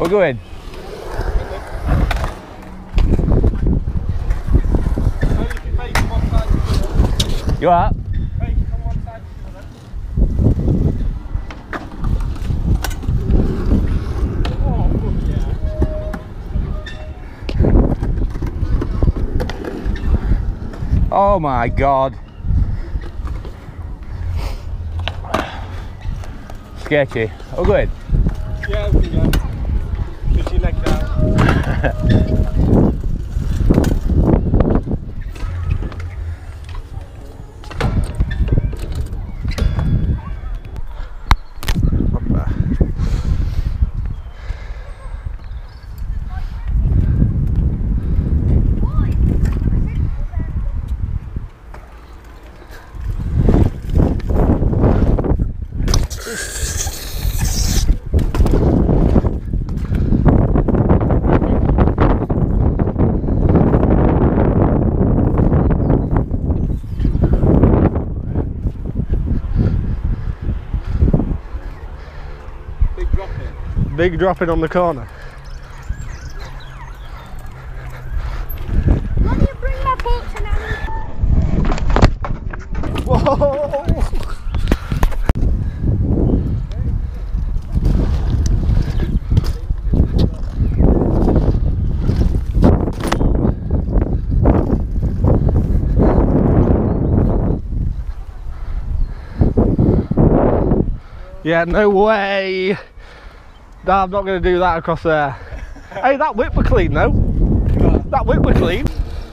We're going. You are? Oh my God. Sketchy. Oh good. Yeah, we can go. Put your leg down. Big drop in on the corner. Why do you bring my boat to now? Whoa! Yeah, no way! No, I'm not going to do that across there. Hey, that whip were clean though. That whip were clean.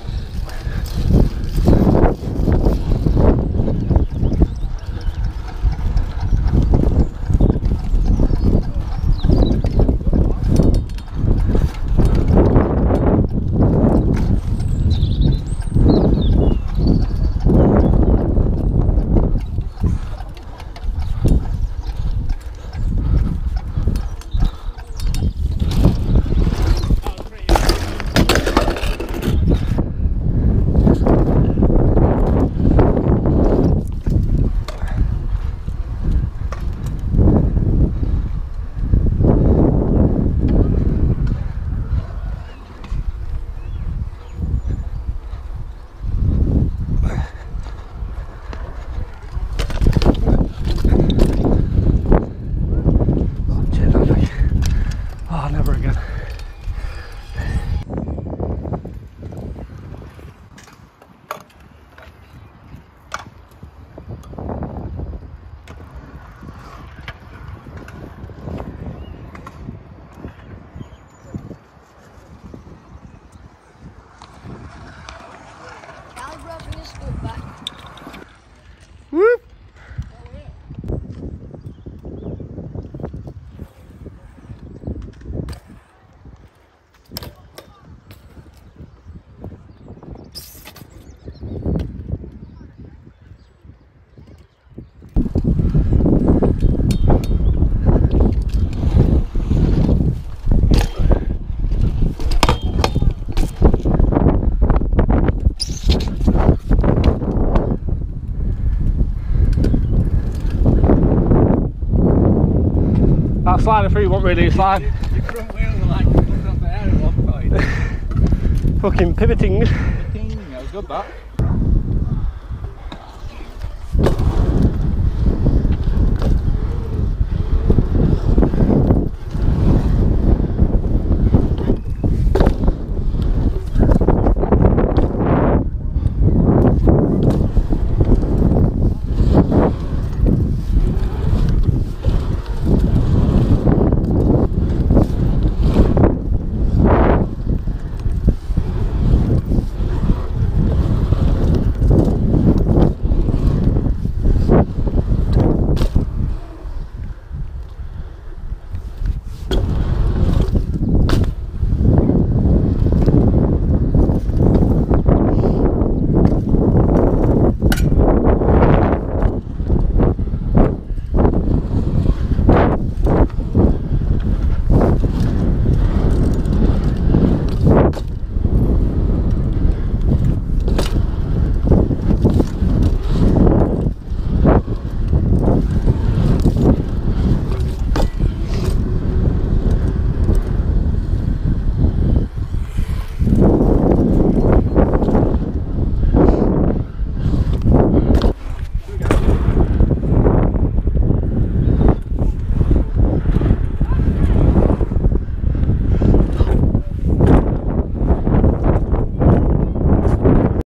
Whoop! That slider through won't really slide. Your front wheels are like up there at one point. Fucking pivoting. That was good, that.